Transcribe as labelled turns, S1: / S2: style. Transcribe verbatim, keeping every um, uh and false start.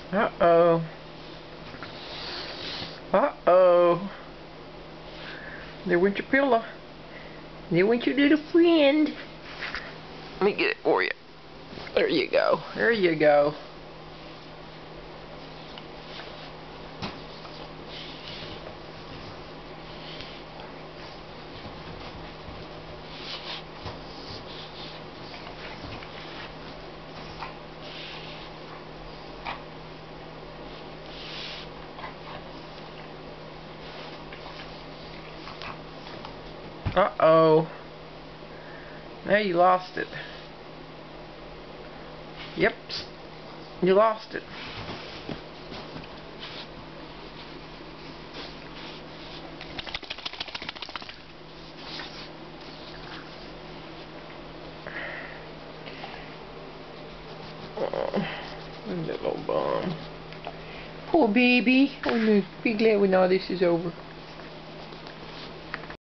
S1: Uh-oh. Uh-oh. There went your pillow. There went your little friend. Let me get it for you. There you go. There you go. Uh-oh. Now you lost it. Yep. You lost it. Oh, little bum. Poor baby. Oh no. Be glad when all this is over.